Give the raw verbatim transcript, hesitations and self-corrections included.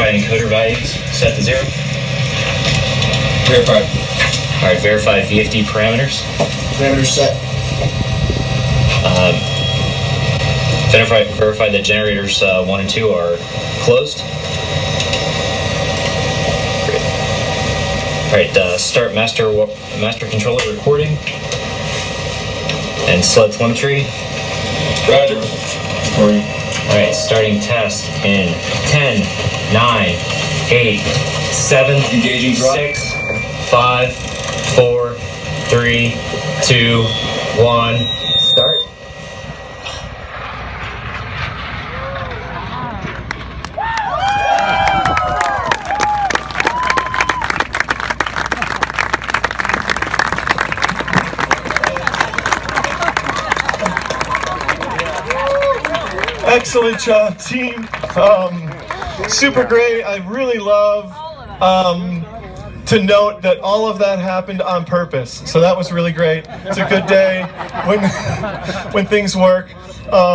verify encoder values set to zero. Verified. All right, verify V F D parameters. Parameters set. Um, verify, verify that generators uh, one and two are closed. Great. All right, uh, start master master controller recording and sled telemetry. Roger. Recording. All right, starting test in ten, nine, eight, seven, Engaging drop. six, five, four, three, two, one, start. Excellent job, team. Um, super great. I really love um, to note that all of that happened on purpose. So that was really great. It's a good day when when things work. Um,